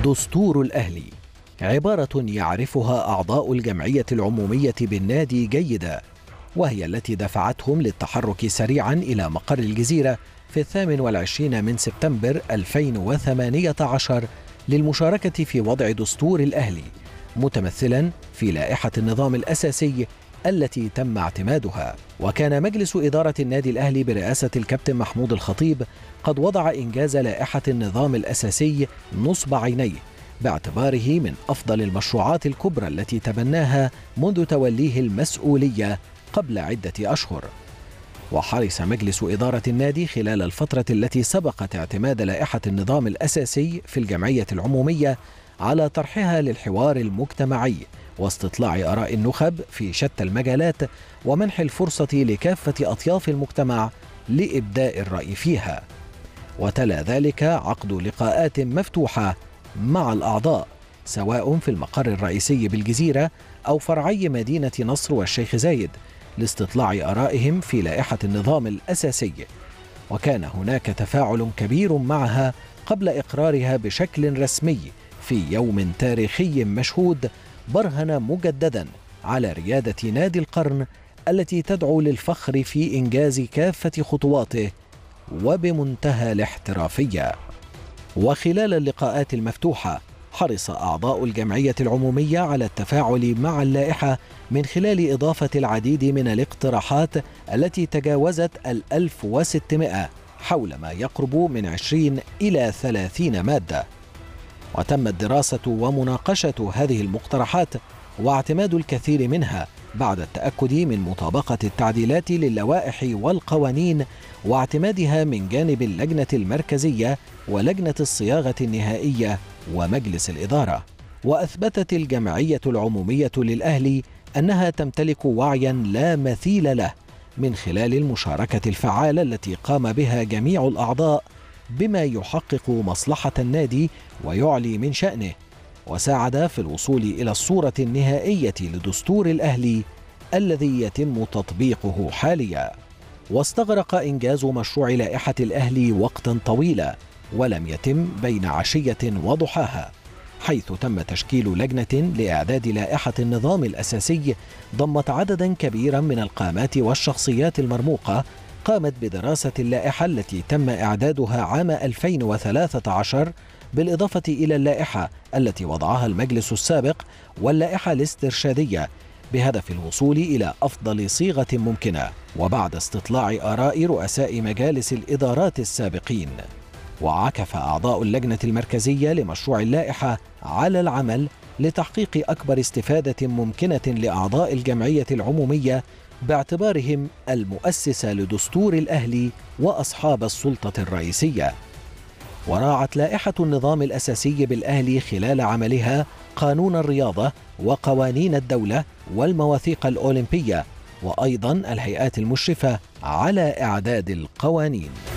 دستور الأهلي عبارة يعرفها أعضاء الجمعية العمومية بالنادي جيدا، وهي التي دفعتهم للتحرك سريعا إلى مقر الجزيرة في 28 من سبتمبر 2018 للمشاركة في وضع دستور الأهلي، متمثلا في لائحة النظام الأساسي التي تم اعتمادها. وكان مجلس إدارة النادي الأهلي برئاسة الكابتن محمود الخطيب قد وضع إنجاز لائحة النظام الأساسي نصب عينيه، باعتباره من أفضل المشروعات الكبرى التي تبناها منذ توليه المسؤولية قبل عدة أشهر. وحرص مجلس إدارة النادي خلال الفترة التي سبقت اعتماد لائحة النظام الأساسي في الجمعية العمومية على طرحها للحوار المجتمعي واستطلاع آراء النخب في شتى المجالات، ومنح الفرصة لكافة أطياف المجتمع لإبداء الرأي فيها. وتلا ذلك عقد لقاءات مفتوحة مع الأعضاء سواء في المقر الرئيسي بالجزيرة أو فرعي مدينة نصر والشيخ زايد لاستطلاع آرائهم في لائحة النظام الأساسي. وكان هناك تفاعل كبير معها قبل إقرارها بشكل رسمي في يوم تاريخي مشهود برهن مجددا على ريادة نادي القرن التي تدعو للفخر في إنجاز كافة خطواته وبمنتهى الاحترافية. وخلال اللقاءات المفتوحة حرص أعضاء الجمعية العمومية على التفاعل مع اللائحة من خلال إضافة العديد من الاقتراحات التي تجاوزت 1600 حول ما يقرب من 20 إلى 30 مادة. وتمت دراسة ومناقشة هذه المقترحات واعتماد الكثير منها بعد التأكد من مطابقة التعديلات للوائح والقوانين واعتمادها من جانب اللجنة المركزية ولجنة الصياغة النهائية ومجلس الإدارة. وأثبتت الجمعية العمومية للأهلي أنها تمتلك وعيا لا مثيل له من خلال المشاركة الفعالة التي قام بها جميع الأعضاء بما يحقق مصلحة النادي ويعلي من شأنه، وساعد في الوصول إلى الصورة النهائية لدستور الأهلي الذي يتم تطبيقه حاليا. واستغرق إنجاز مشروع لائحة الأهلي وقتا طويلا ولم يتم بين عشية وضحاها، حيث تم تشكيل لجنة لإعداد لائحة النظام الأساسي ضمت عددا كبيرا من القامات والشخصيات المرموقة قامت بدراسة اللائحة التي تم إعدادها عام 2013 بالإضافة إلى اللائحة التي وضعها المجلس السابق واللائحة الاسترشادية بهدف الوصول إلى أفضل صيغة ممكنة، وبعد استطلاع آراء رؤساء مجالس الإدارات السابقين. وعكف أعضاء اللجنة المركزية لمشروع اللائحة على العمل لتحقيق أكبر استفادة ممكنة لأعضاء الجمعية العمومية باعتبارهم المؤسسة لدستور الأهلي وأصحاب السلطة الرئيسية. وراعت لائحة النظام الأساسي بالأهلي خلال عملها قانون الرياضة وقوانين الدولة والمواثيق الأولمبية وأيضا الهيئات المشرفة على إعداد القوانين.